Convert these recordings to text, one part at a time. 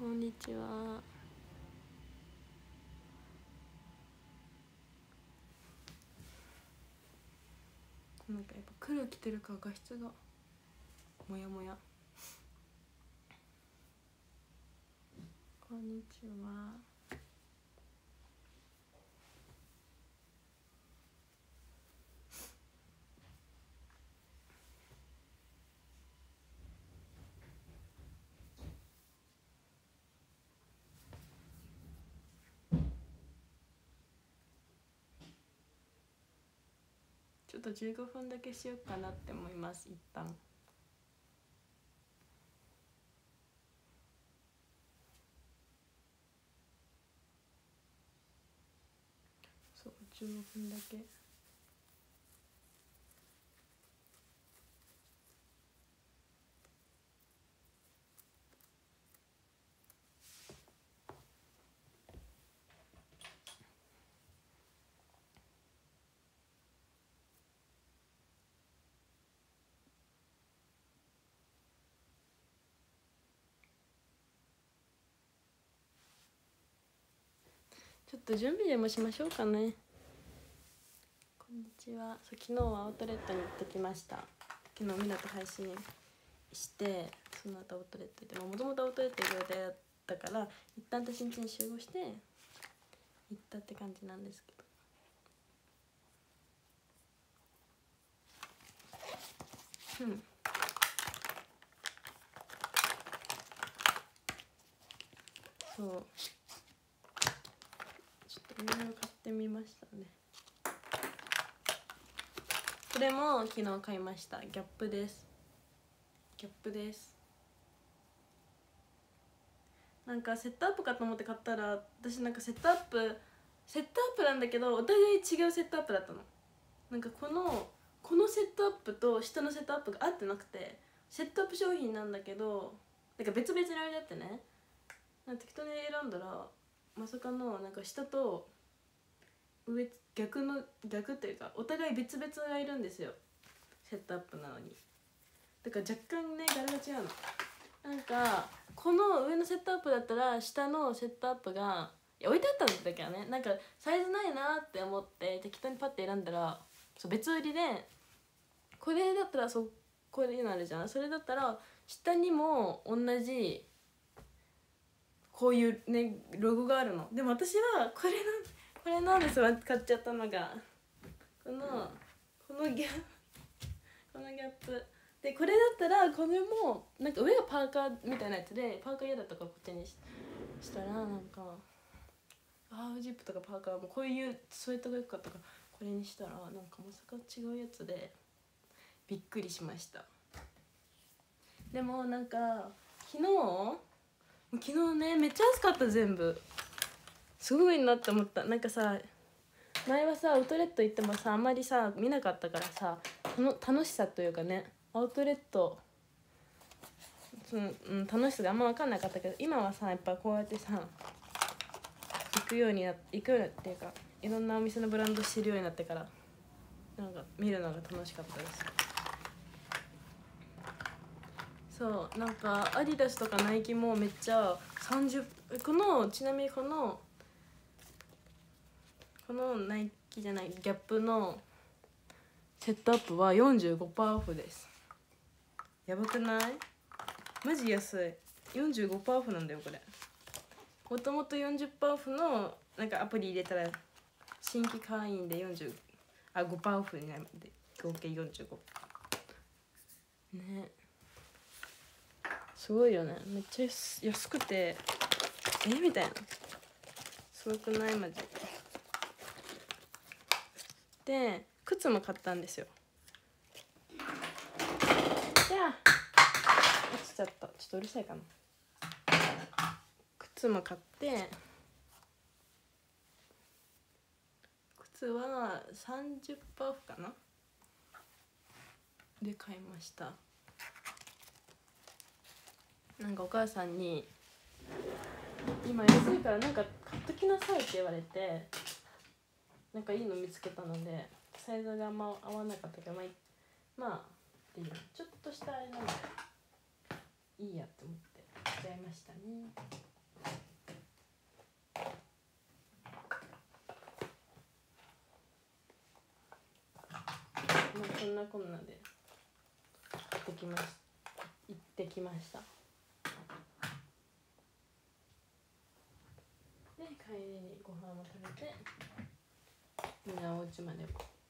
こんにちは。なんかやっぱ黒着てるから画質がもやもや。こんにちは。ちょっと15分だけしようかなって思います。一旦そう15分だけ。ちょっと準備でもしましょうかね。こんにちは。そう昨日はアウトレットに行ってきました。昨日みんなと配信して、その後アウトレット行って、もともとアウトレット行く予定だったから一旦私ん家に集合して行ったって感じなんですけど。そうちょっといろいろ買ってみましたね。これも昨日買いました。ギャップです。ギャップです。なんかセットアップかと思って買ったら、私なんかセットアップなんだけどお互い違うセットアップだったの。なんかこのセットアップと下のセットアップが合ってなくて、セットアップ商品なんだけどなんか別々にあれだってね、なんか適当に選んだらまさかのなんか下と上逆っていうかお互い別々がいるんですよ、セットアップなのに。だから若干ね柄が違うの。なんかこの上のセットアップだったら下のセットアップが置いてあったんだけどね、なんかサイズないなって思って適当にパッて選んだら、そう別売りでこれだったらこれになるじゃん。それだったら下にも同じこういうねロゴがあるの。でも私はこれなんですよ、買っちゃったのがこのギャップで、これだったらこれもなんか上がパーカーみたいなやつで、パーカー嫌だったからこっちにしたら、なんかハーフジップとかパーカーもこういうスウェットがよかったからこれにしたら、なんかまさか違うやつでびっくりしました。でもなんか昨日ねめっちゃ安かった。全部すごいなって思った。なんかさ、前はさアウトレット行ってもさあんまりさ見なかったからさ、楽しさというかね、アウトレット楽しさがあんま分かんなかったけど、今はさやっぱこうやってさ行くようっていうか、いろんなお店のブランド知るようになってから、なんか見るのが楽しかったです。そうなんかアディダスとかナイキもめっちゃちなみにこのナイキじゃないギャップのセットアップは 45% オフです。やばくない？マジ安い。 45% オフなんだよこれ。もともと 40% オフのなんかアプリ入れたら新規会員で5% オフになるんで合計45ね。すごいよね。めっちゃ安くてみたいな。すごくないマジで。靴も買ったんですよ。じゃあ落ちちゃった。ちょっとうるさいかな。靴も買って、靴は 30% オフかなで買いました。なんかお母さんに今安いからなんか買っときなさいって言われて、なんかいいの見つけたので、サイズがあんま合わなかったけどまあっていうちょっとしたあれなのでいいやって思って買っちゃいましたね。 こんなで行ってきました。で帰りにご飯も食べてみんなお家まで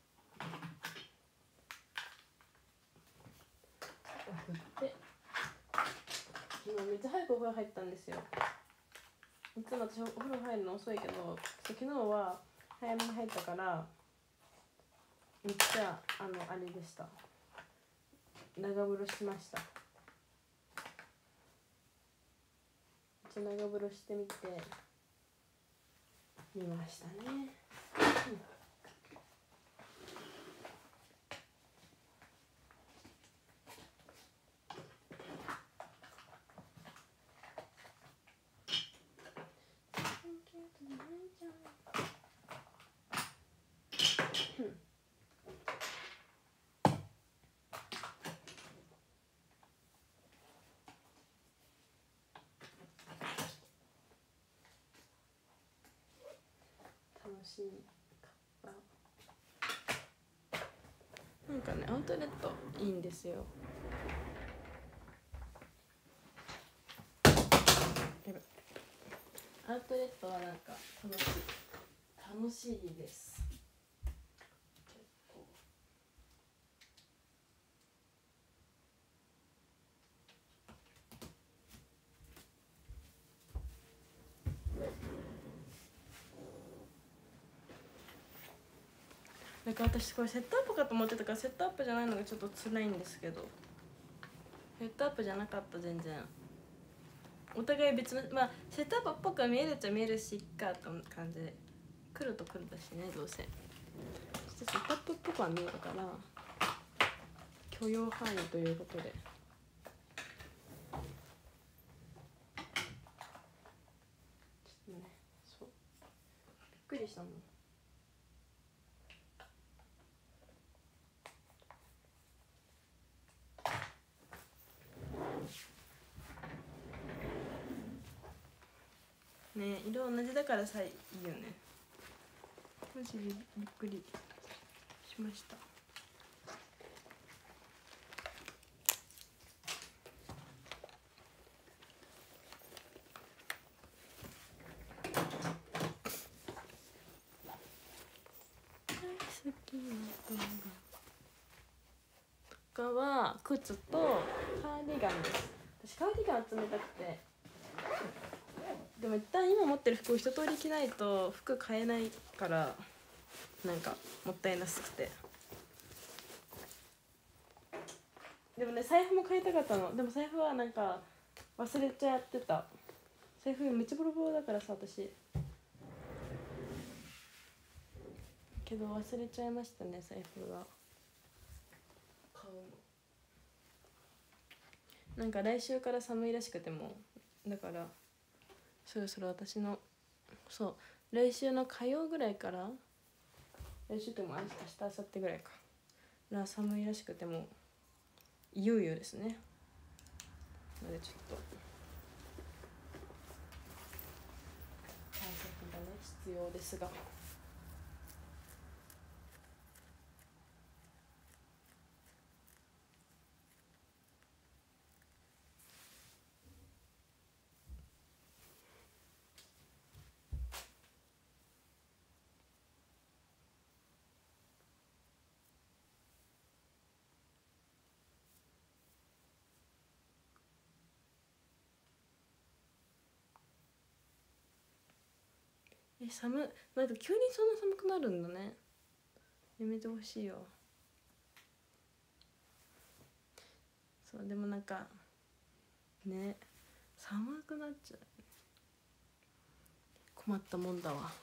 送って、昨日めっちゃ早くお風呂入ったんですよ。いつも私お風呂入るの遅いけど、昨日は早めに入ったからめっちゃあれでした。長風呂しました。長風呂してみて見ましたね。楽しいかった。なんかねアウトレットいいんですよ。アウトレットはなんか楽しいです。だから私これセットアップかと思ってたから、セットアップじゃないのがちょっと辛いんですけど、セットアップじゃなかった。全然お互い別の、まあセットアップっぽく見えるっちゃ見えるしいっかと感じで、黒と黒だしね、どうせセットアップっぽくは見えるから許容範囲ということで。ちょっとね、そうびっくりしたもん。ね、色同じだからさいいよね。マジでびっくりしました。好きな動画他は靴とカーディガンです。私カーディガン集めたくて、でも一旦今持ってる服を一通り着ないと服買えないから、なんかもったいなすくて。でもね財布も買いたかったの。でも財布はなんか忘れちゃってた。財布めっちゃボロボロだからさ私、けど忘れちゃいましたね財布が買うの。なんか来週から寒いらしくても、だからそろそろ私の来週の火曜ぐらいから、来週でも明日明後日ぐらいから寒いらしくてもいよいよですね。なのでちょっと対策がね必要ですが。なんか急にそんな寒くなるんだね。やめてほしいよ。そうでもなんかね寒くなっちゃう。困ったもんだわ。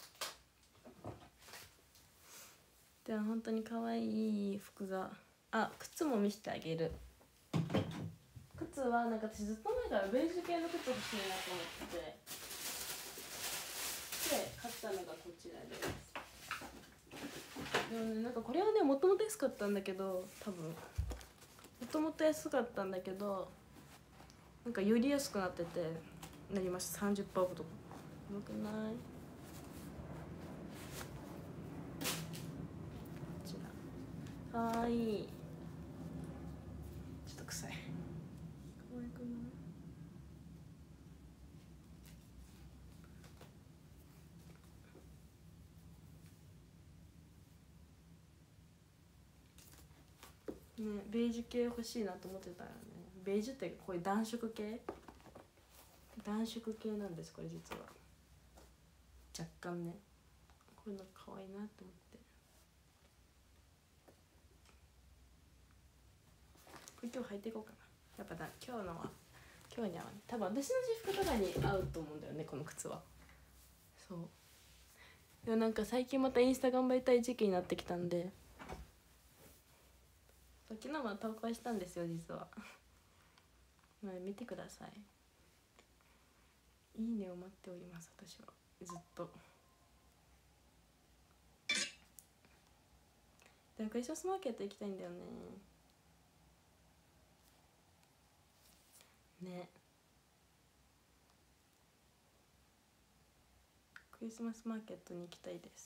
では本当に可愛い服が、靴も見せてあげる。靴はなんか私ずっと前からベージュ系の靴欲しいなと思ってて、で買ったのがこちらです。でもねなんかこれはねもともと安かったんだけど、多分もともと安かったんだけどなんかより安くなっててなりました。30%オフとか。よくない？こちらかわいい。 ね、ベージュ系欲しいなと思ってたよね。ベージュってこういう暖色系なんです、これ実は。若干ね、こういうの可愛いなと思って。これ今日履いていこうかな。やっぱ今日には多分私の私服とかに合うと思うんだよね、この靴は。そうでもなんか最近またインスタ頑張りたい時期になってきたんで、昨日も投稿したんですよ実は。見てください。いいねを待っております、私はずっと。でもクリスマスマーケット行きたいんだよね。クリスマスマーケットに行きたいです。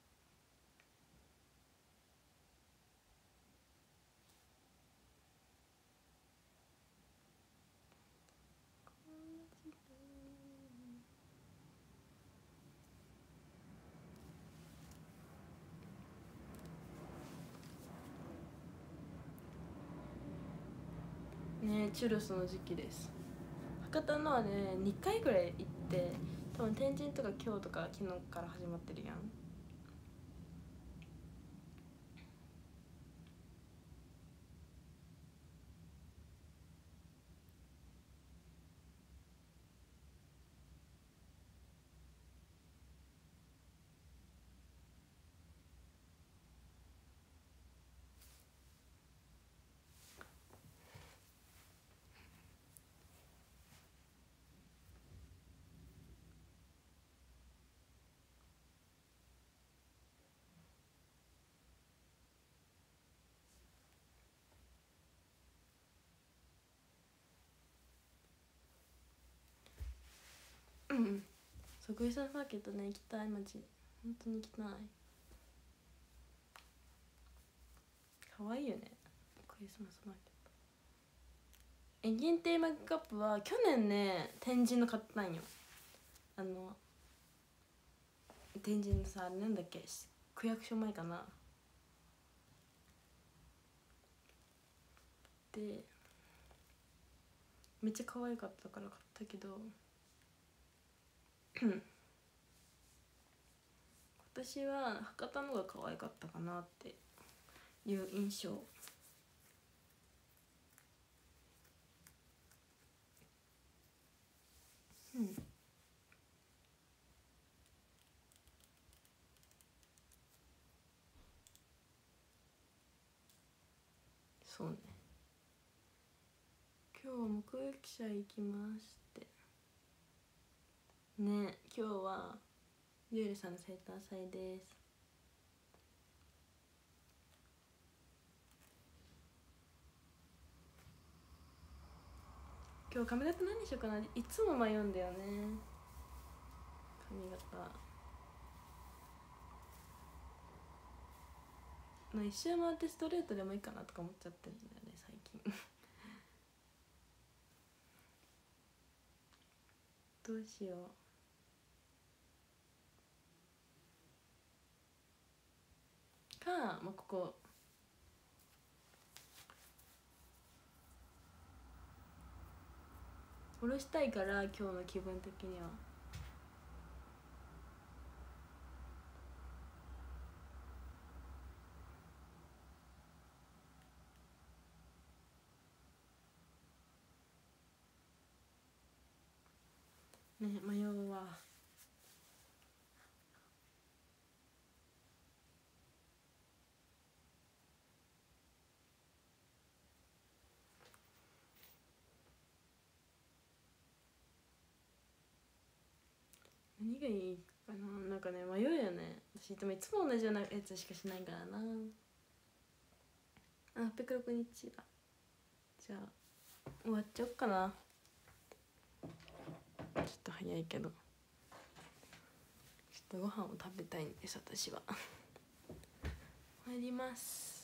ね、チュロスの時期です。博多のはね2回ぐらい行って、多分天神とか今日とか昨日から始まってるやん。そう、クリスマスマーケットね行きたい、マジ本当に行きたい。可愛いよね、クリスマスマーケット。限定マグカップは去年ね天神の買ったんよ。天神のさ、なんだっけ、区役所前かな。でめっちゃ可愛かったから買ったけど今年は博多のが可愛かったかなっていう印象。そうね。今日は目撃者行きましてね。今日はゆうりさんの生誕祭です。今日髪型何しようかな、いつも迷うんだよね、髪型。一周回ってストレートでもいいかなとか思っちゃってるんだよね最近どうしようか、ここ下ろしたいから、今日の気分的には。ね、迷うわ。何がいいかな、なんかね迷うよね。私でもいつも同じようなやつしかしないからな。806日だ。じゃあ終わっちゃおっかな。ちょっと早いけど、ちょっとご飯を食べたいんです私は参ります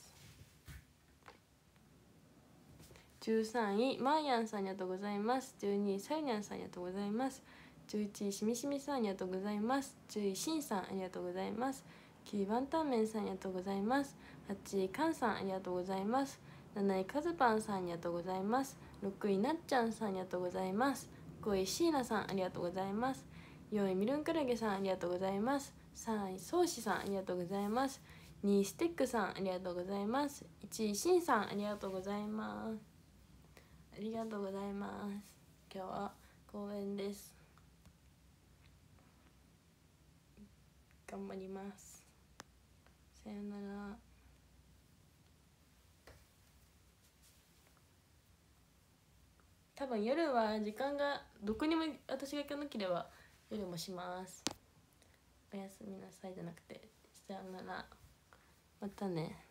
。13位マーヤンさんありがとうございます。12位サイニャンさんありがとうございます。11位しみしみさんありがとうございます。10位しんさんありがとうございます。9位ワンタンメンさんありがとうございます。8位カンさんありがとうございます。 7位カズパンさんありがとうございます。6位なっちゃんさんありがとうございます。5位シーナさんありがとうございます。4位ミルンクラゲさんありがとうございます。3位ソウシさんありがとうございます。2位ステックさんありがとうございます。1位シンさんありがとうございます。ありがとうございます。今日は公演です。頑張ります。さよなら。多分夜は時間がどこにも私が行かなければ夜もします。おやすみなさいじゃなくてさよなら。またね。